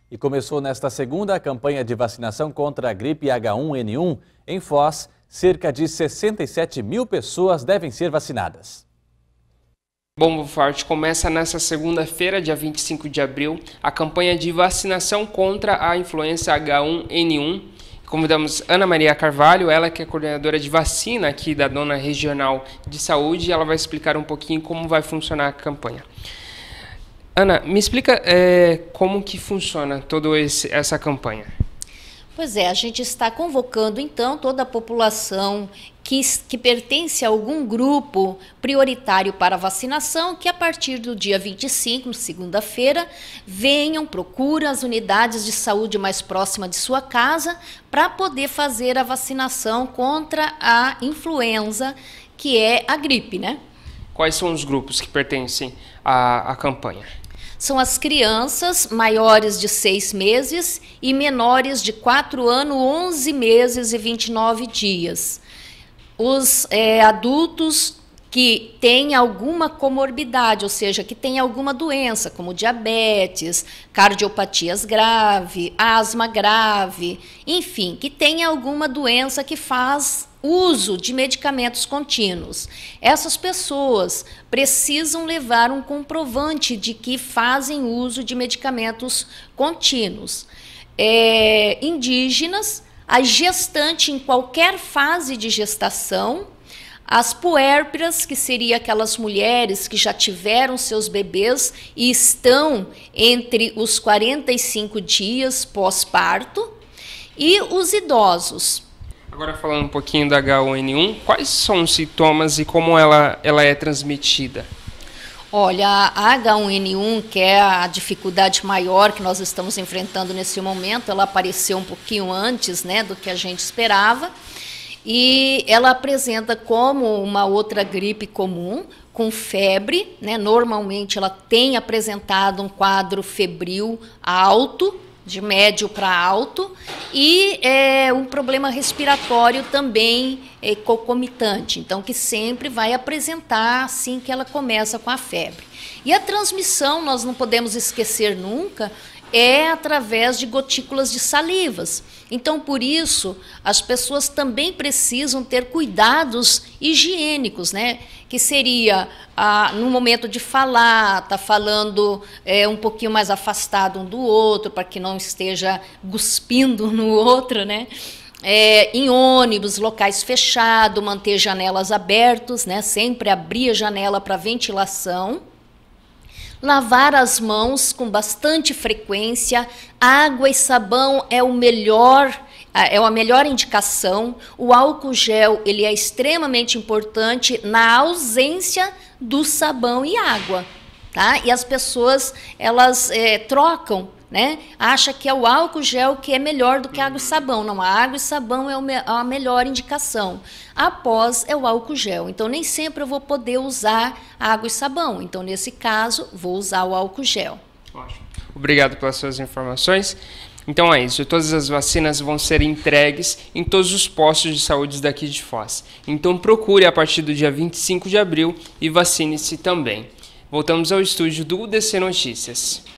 E começou nesta segunda a campanha de vacinação contra a gripe H1N1. Em Foz, cerca de 67 mil pessoas devem ser vacinadas. Bombo Forte começa nesta segunda-feira, dia 25 de abril, a campanha de vacinação contra a influenza H1N1. Convidamos Ana Maria Carvalho, ela que é coordenadora de vacina aqui da Dona Regional de Saúde, e ela vai explicar um pouquinho como vai funcionar a campanha. Ana, me explica como que funciona toda essa campanha. Pois é, a gente está convocando então toda a população que pertence a algum grupo prioritário para vacinação, que a partir do dia 25, segunda-feira, procurem as unidades de saúde mais próximas de sua casa para poder fazer a vacinação contra a influenza, que é a gripe, né? Quais são os grupos que pertencem à campanha? São as crianças maiores de 6 meses e menores de 4 anos, 11 meses e 29 dias. Os adultos que têm alguma comorbidade, ou seja, que têm alguma doença, como diabetes, cardiopatias grave, asma grave, enfim, que têm alguma doença que faz uso de medicamentos contínuos. Essas pessoas precisam levar um comprovante de que fazem uso de medicamentos contínuos. Indígenas, a gestante em qualquer fase de gestação, as puérperas, que seriam aquelas mulheres que já tiveram seus bebês e estão entre os 45 dias pós-parto, e os idosos. Agora falando um pouquinho da H1N1, quais são os sintomas e como ela é transmitida? Olha, a H1N1, que é a dificuldade maior que nós estamos enfrentando nesse momento, ela apareceu um pouquinho antes, né, do que a gente esperava, e ela apresenta como uma outra gripe comum, com febre, né? Normalmente ela tem apresentado um quadro febril alto, de médio para alto, e um problema respiratório também concomitante, então que sempre vai apresentar assim que ela começa com a febre. E a transmissão, nós não podemos esquecer nunca, é através de gotículas de salivas. Então, por isso, as pessoas também precisam ter cuidados higiênicos, né? Que seria, no momento de falar, tá falando um pouquinho mais afastado um do outro, para que não esteja cuspindo no outro, né? Em ônibus, locais fechados, manter janelas abertas, né? Sempre abrir a janela para ventilação. Lavar as mãos com bastante frequência, água e sabão é a melhor indicação. O álcool gel ele é extremamente importante na ausência do sabão e água, tá? E as pessoas elas trocam, né? Acha que é o álcool gel que é melhor do que água e sabão. Não, a água e sabão é a melhor indicação. Após é o álcool gel. Então, nem sempre eu vou poder usar água e sabão. Então, nesse caso, vou usar o álcool gel. Ótimo. Obrigado pelas suas informações. Então é isso, todas as vacinas vão ser entregues em todos os postos de saúde daqui de Foz. Então procure a partir do dia 25 de abril e vacine-se também. Voltamos ao estúdio do UDC Notícias.